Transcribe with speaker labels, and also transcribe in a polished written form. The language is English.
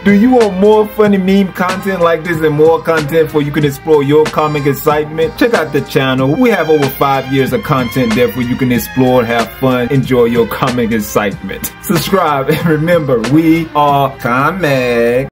Speaker 1: Do you want more funny meme content like this and more content for you can explore your comic excitement? Check out the channel. We have over 5 years of content there where you can explore, have fun, enjoy your comic excitement. Subscribe and remember, we are comic.